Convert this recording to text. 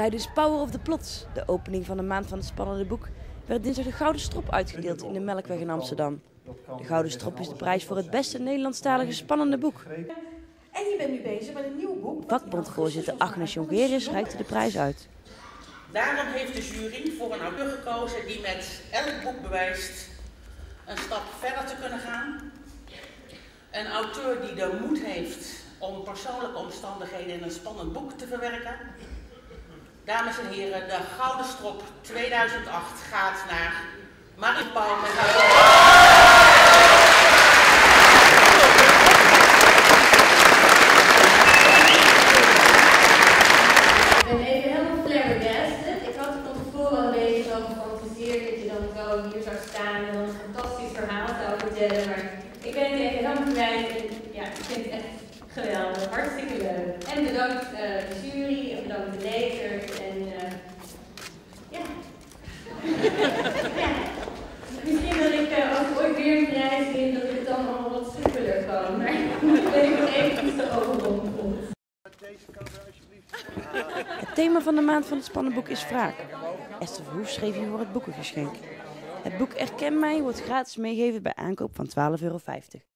Tijdens Power of the Plots, de opening van de maand van het spannende boek, werd dinsdag de Gouden Strop uitgedeeld in de Melkweg in Amsterdam. De Gouden Strop is de prijs voor het beste Nederlandstalige spannende boek. En je bent nu bezig met een nieuw boek. Vakbondvoorzitter Agnes Jongerius reikte de prijs uit. Daarom heeft de jury voor een auteur gekozen die met elk boek bewijst een stap verder te kunnen gaan. Een auteur die de moed heeft om persoonlijke omstandigheden in een spannend boek te verwerken. Dames en heren, de Gouden Strop 2008 gaat naar Marie Paul met haar... Ik had er van tevoren al een beetje zo gefantaseerd dat je dan zo hier zou staan en dan een fantastisch verhaal zou vertellen. Maar ik ben het even helemaal kwijt en ja, ik vind het echt geweldig. Hartstikke leuk. En bedankt de jury en bedankt de lezers en ja. Misschien dat ik als ik ooit weer een prijs win, dat ik het dan allemaal wat simpeler kan. Maar ik ben nog even niet zo overrompeld. Het thema van de maand van het spannende boek is wraak. Esther Verhoef schreef hiervoor het boekengeschenk. Het boek Erken mij wordt gratis meegegeven bij aankoop van €12,50.